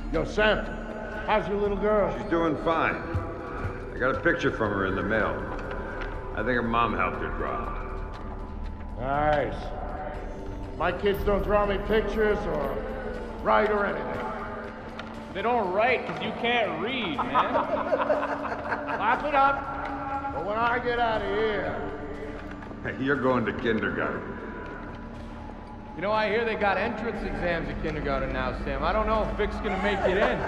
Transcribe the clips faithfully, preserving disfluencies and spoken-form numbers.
Yo, Sam, how's your little girl? She's doing fine. I got a picture from her in the mail. I think her mom helped her draw. Nice. My kids don't draw me pictures or write or anything. They don't write because you can't read, man. Laugh it up. But when I get out of here... Hey, you're going to kindergarten. You know, I hear they got entrance exams at kindergarten now, Sam. I don't know if Vic's gonna make it in.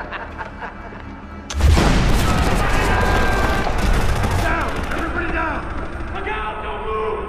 Down! Everybody down! Look out! Don't move!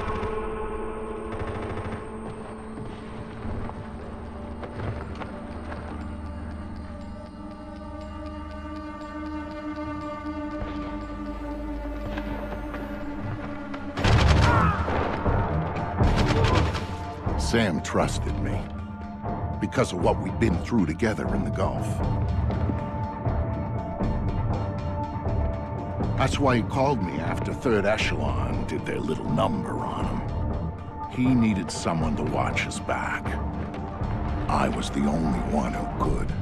Sam trusted me because of what we'd been through together in the Gulf. That's why he called me after Third Echelon did their little number on him. He needed someone to watch his back. I was the only one who could.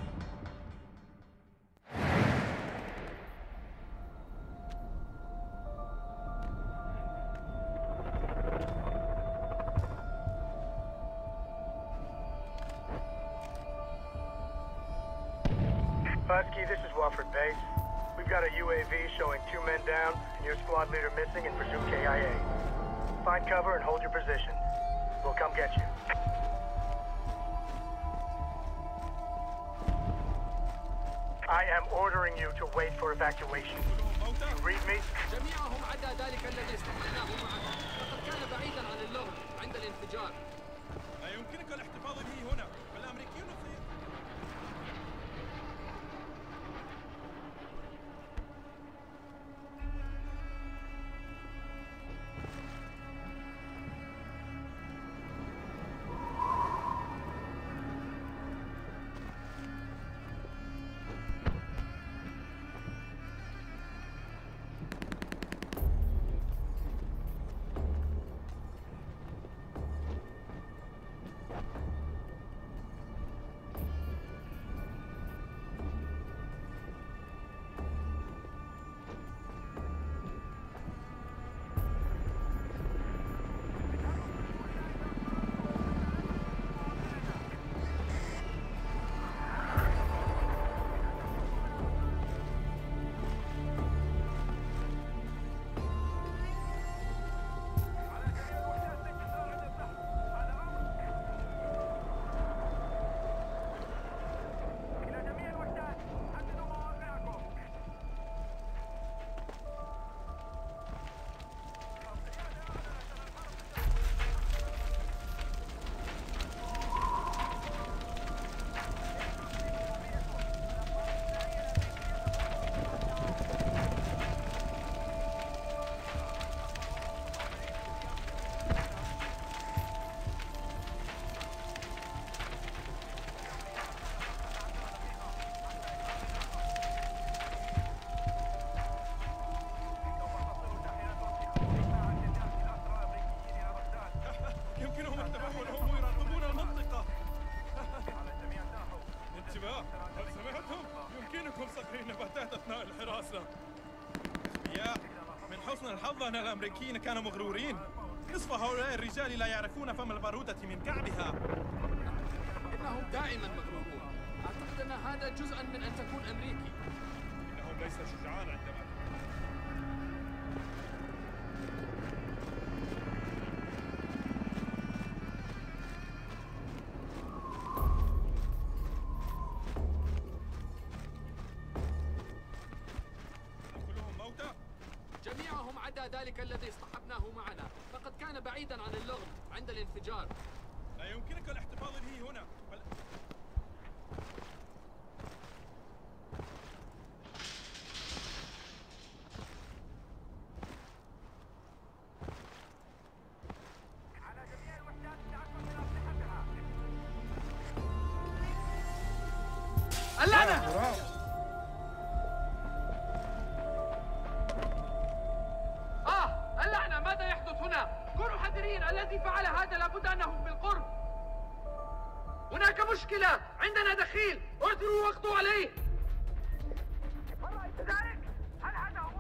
Husky, this is Wofford Base. We've got a U A V showing two men down and your squad leader missing and presumed K I A. Find cover and hold your position. We'll come get you. I am ordering you to wait for evacuation. You read me? جميعهم عدا ذلك الذي استقبلناه معنا. لقد كان بعيدا عن اللغم عند الانفجار. لا يمكنك الاحتفاظ به هنا. فالامريكيون في أن الأمريكيين كانوا مغرورين. نصف هؤلاء الرجال لا يعرفون فم البارودة من كعبها. إنهم دائما مغرورون. أعتقد أن هذا جزءا من أن تكون أمريكي. إنه ليس شجعان عندما جميعهم عدا ذلك الذي اصطحبناه معنا. فقد كان بعيدا عن اللغم عند الانفجار. لا يمكنك الاحتفاظ به هنا. بل... على جميع الوحدات تعفى من أسلحتها. اللعنة! الذي فعل هذا لابد أنه بالقرب. هناك مشكلة، عندنا دخيل، اعثروا واقضوا عليه. رأيت ذلك؟ هل هذا هو؟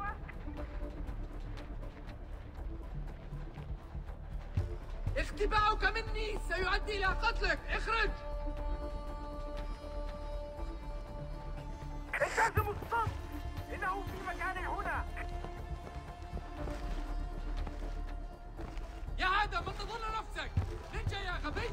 اختباؤك مني سيؤدي إلى قتلك، اخرج! التزموا الصف، إنه في مكان هنا. يا آدم ما تظن نفسك؟ نينجا يا غبي!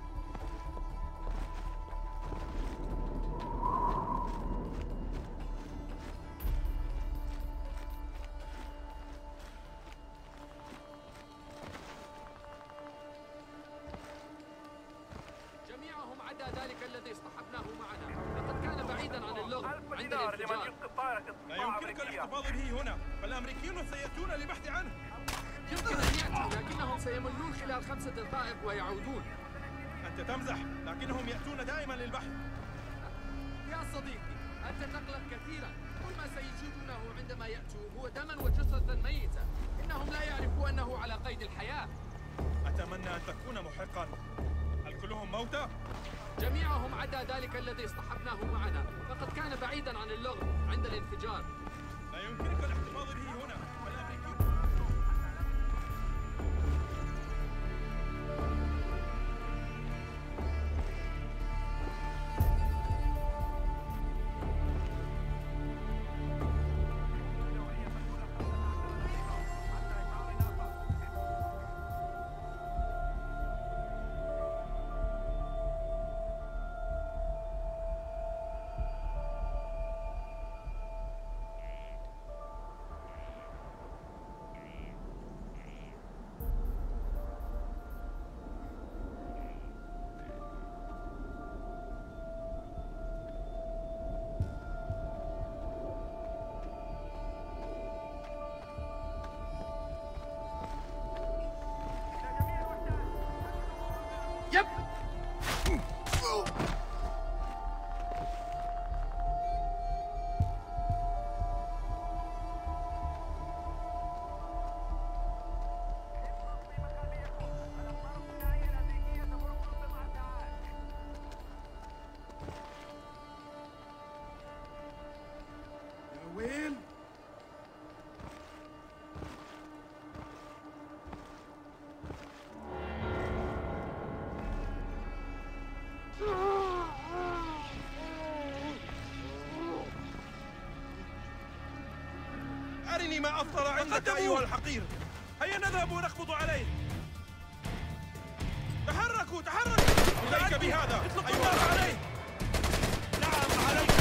جميعهم عدا ذلك الذي اصطحبناه معنا، لقد كان بعيدا عن اللغم عند الانفجار. لا يمكنك الاحتفاظ به هنا، فالامريكيون سياتون للبحث عنه. يمكن ان ياتوا لكنهم سيملون خلال خمسة دقائق ويعودون. انت تمزح، لكنهم ياتون دائما للبحث. يا صديقي، انت تقلق كثيرا. كل ما سيجدونه عندما ياتوا هو دما وجثثا ميته. انهم لا يعرفوا انه على قيد الحياه. اتمنى ان تكون محقا. هل كلهم موتى؟ جميعهم عدا ذلك الذي اصطحبناه معنا، فقد كان بعيدا عن اللغم عند الانفجار. لا يمكنك الاحتفاظ به هنا، فالامريكيون. يب وين؟ أرني ما أفطر عندك أيها الحقير. هيا نذهب ونقبض عليه. تحركوا تحركوا. عليك بهذا. اطلقوا النار عليه. نعم عليك.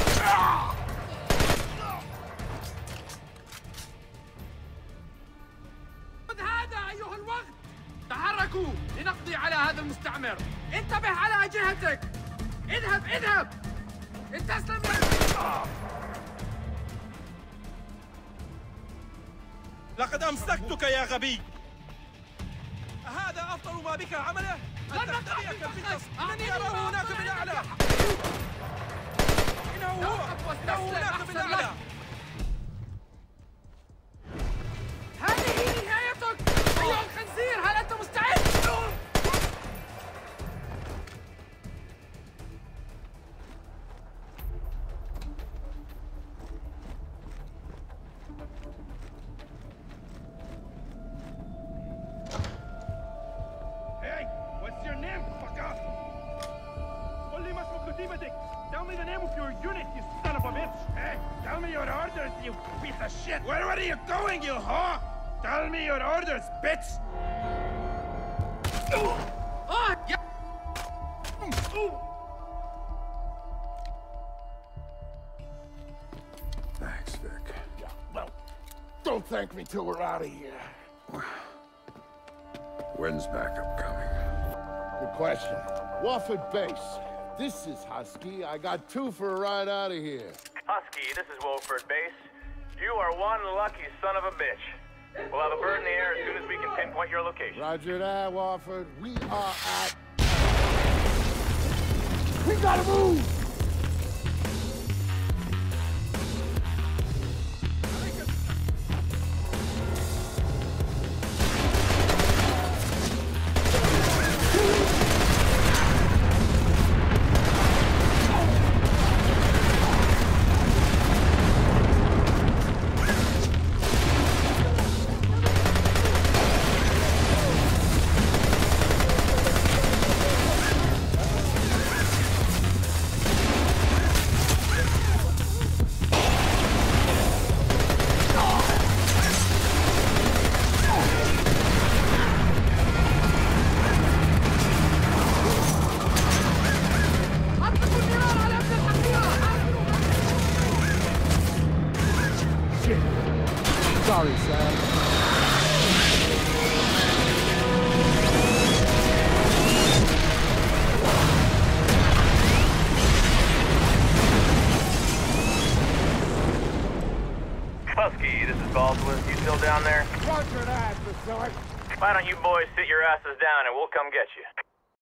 خذ هذا أيها الوقت. تحركوا لنقضي على هذا المستعمر. انتبه على جهتك. اذهب اذهب. استسلم يا لقد أمسكتك يا غبي. هذا أفضل ما بك عمله؟ أن تختبئ كالفطس. إنني أراه هناك بالأعلى. إنه هو. إنه هناك بالأعلى. هذه نهايتك أيها الخنزير. هل أنت مستعد؟ Hey, what's your name, fucker? قل لي ما اسم كتيبتك. Tell me the name of your unit, you son of a bitch. Hey, tell me your orders, you piece of shit. Where are you going, you whore? Tell me your orders, bitch. آه يا Thanks, Vic. Yeah, well, don't thank me till we're out of here. When's backup coming? Good question. Wofford Base. This is Husky. I got two for a ride out of here. Husky, this is Wolford Base. You are one lucky son of a bitch. We'll have a bird in the air as soon as we can pinpoint your location. Roger that, Wofford. We are at... We gotta move! Baldwin, you still down there? Roger that, Vasily. Why don't you boys sit your asses down and we'll come get you?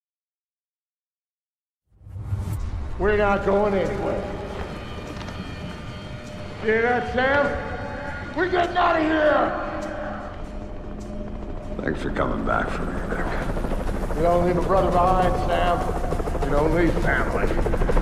We're not going anywhere. You hear that, Sam? We're getting out of here! Thanks for coming back for me, Vic. You don't leave a brother behind, Sam. You don't leave family.